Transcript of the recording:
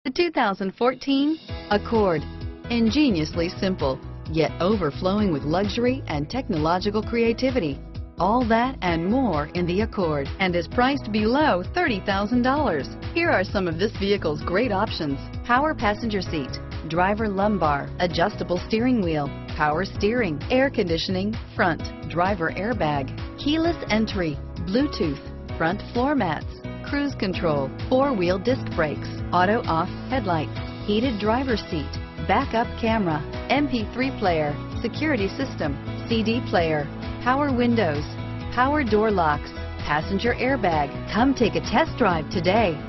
The 2014 Accord. Ingeniously simple, yet overflowing with luxury and technological creativity. All that and more in the Accord, and is priced below $30,000. Here are some of this vehicle's great options: power passenger seat, driver lumbar, adjustable steering wheel, power steering, air conditioning, front, driver airbag, keyless entry, Bluetooth, front floor mats, cruise control, four-wheel disc brakes, auto-off headlights, heated driver's seat, backup camera, MP3 player, security system, CD player, power windows, power door locks, passenger airbag. Come take a test drive today.